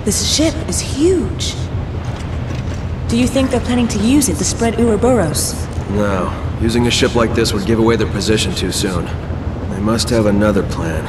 This ship is huge. Do you think they're planning to use it to spread Ouroboros? No. Using a ship like this would give away their position too soon. They must have another plan.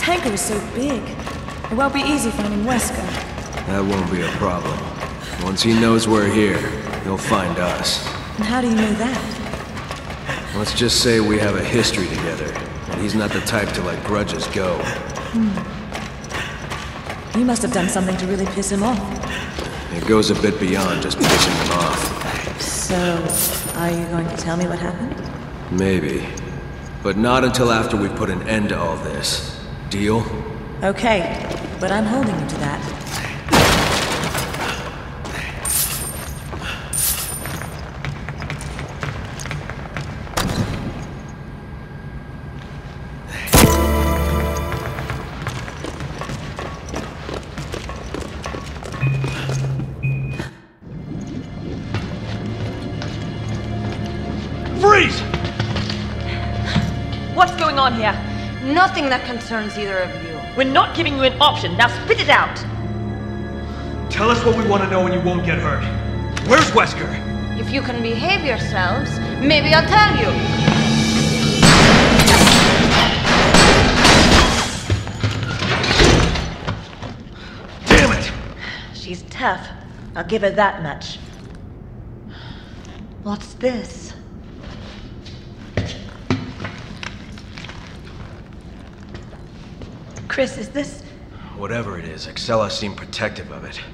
tanker is so big. It won't be easy finding Wesker. That won't be a problem. Once he knows we're here, he'll find us. And how do you know that? Let's just say we have a history together, and he's not the type to let grudges go. You must have done something to really piss him off. It goes a bit beyond just pissing him off. So, are you going to tell me what happened? Maybe. But not until after we put an end to all this. Deal? Okay, but I'm holding you to that. Freeze! What's going on here? Nothing that concerns either of you. We're not giving you an option. Now spit it out. Tell us what we want to know and you won't get hurt. Where's Wesker? If you can behave yourselves, maybe I'll tell you. Damn it! She's tough. I'll give her that much. What's this? Chris, is this... Whatever it is, Excella seemed protective of it.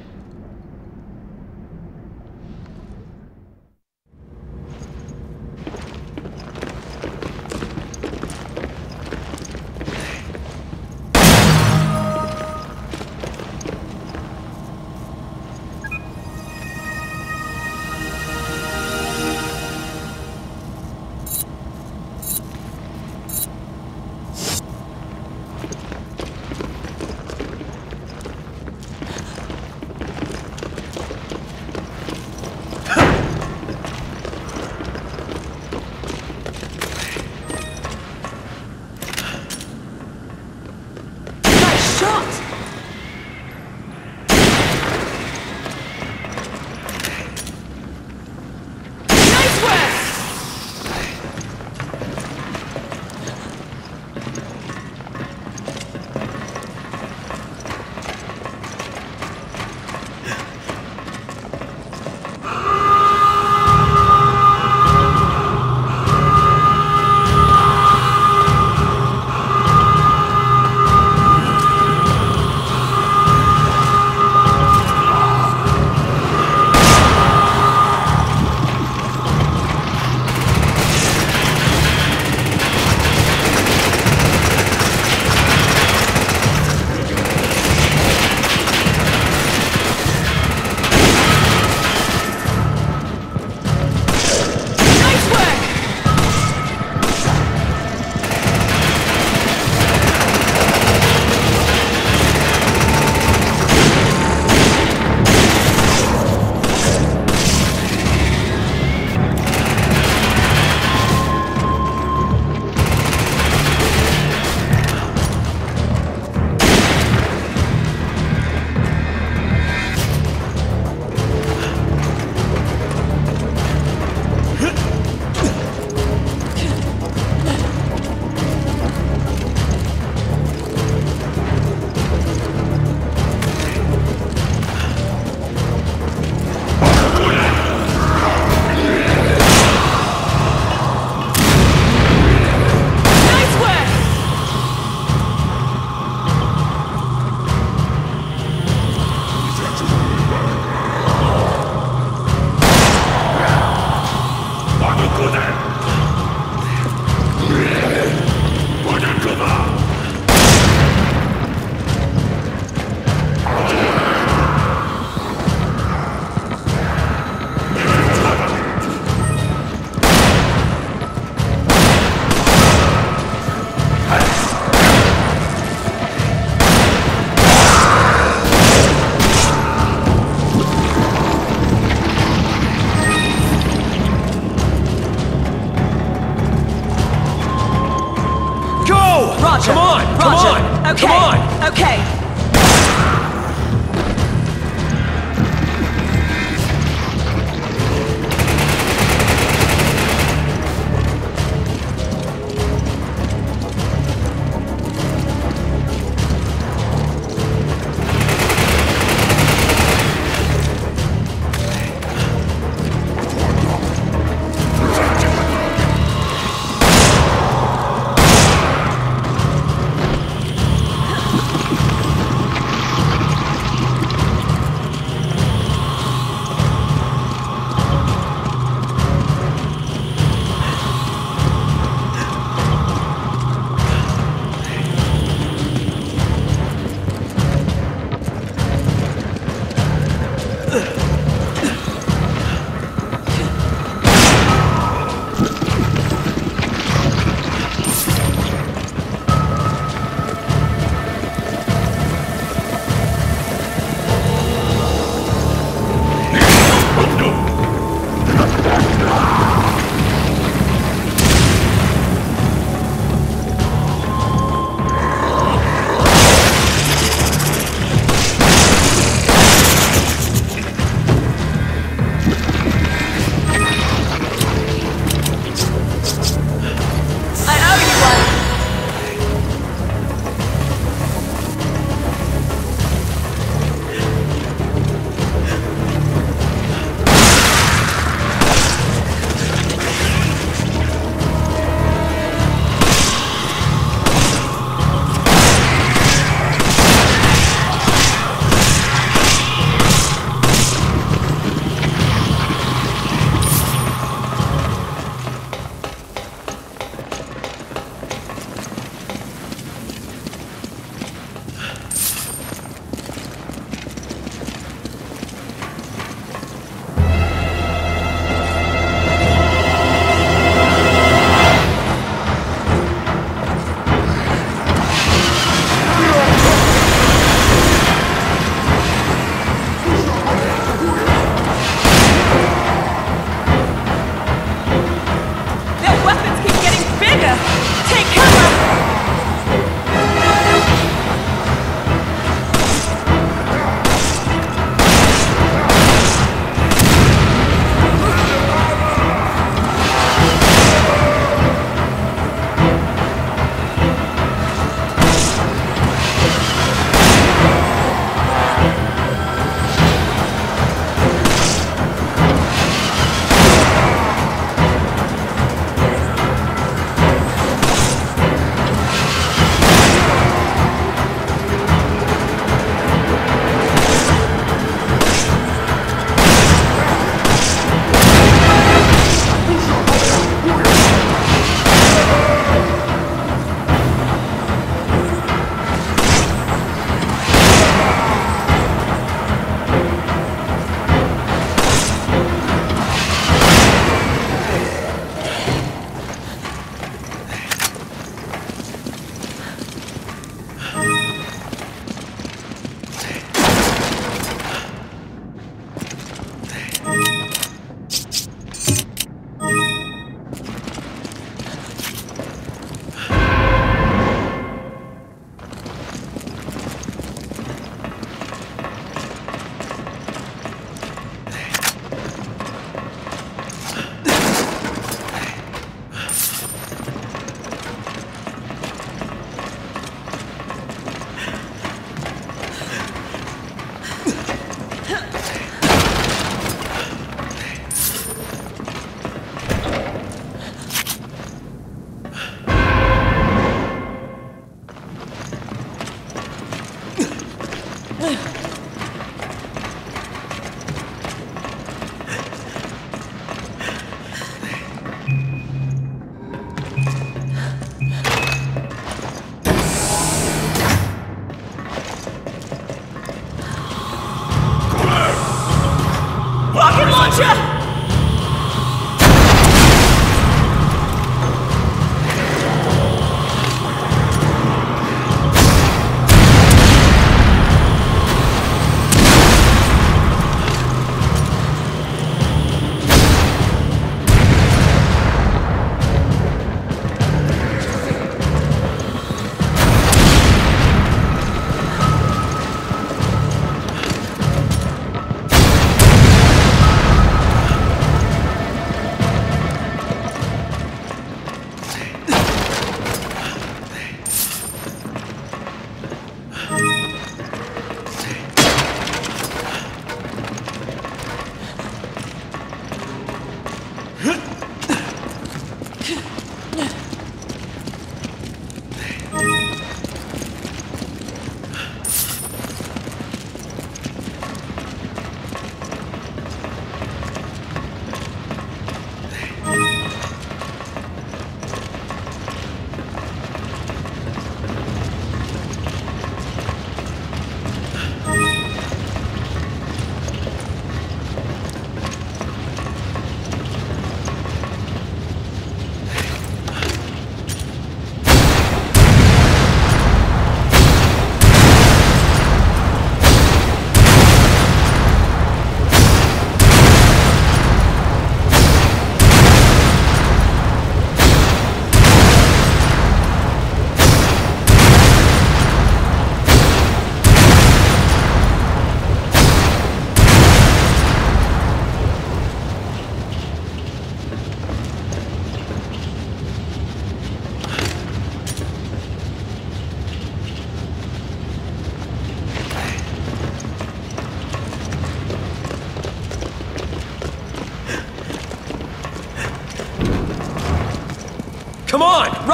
Come on! Come on! Okay. Come on! Okay.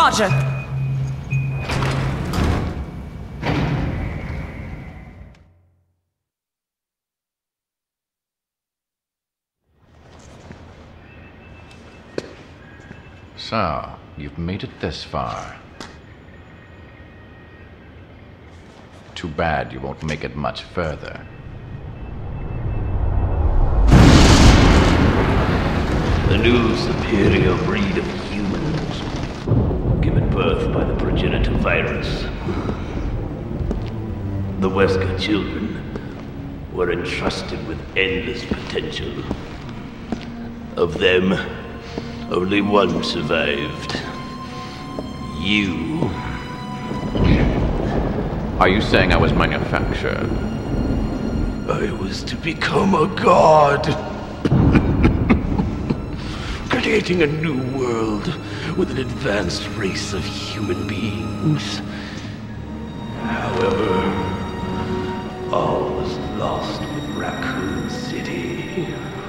Roger. So, you've made it this far. Too bad you won't make it much further. A new superior breed of humans, given birth by the progenitor virus. The Wesker children were entrusted with endless potential. Of them, only one survived. You. Are you saying I was manufactured? I was to become a god. Creating a new world with an advanced race of human beings. However, all was lost with Raccoon City.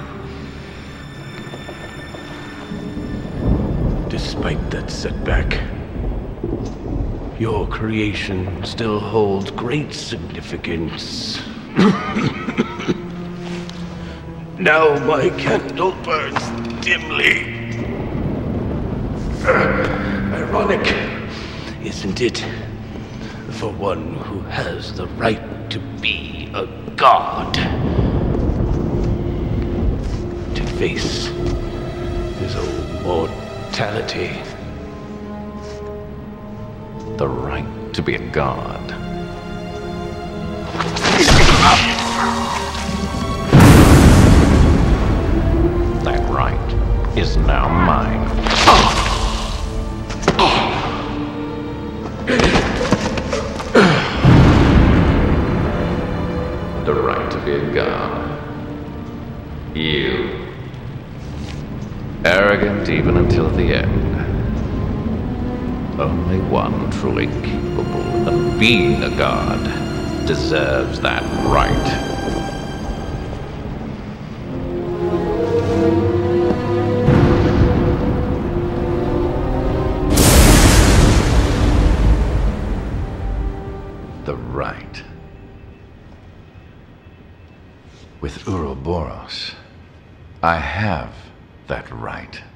Despite that setback, your creation still holds great significance. Now my candle burns dimly. Ironic, isn't it? For one who has the right to be a god. To face his own mortality. The right to be a god. That right is now mine. The right to be a god. You. Arrogant even until the end. Only one truly capable of being a god deserves that right. The right. With Uroboros, I have that right.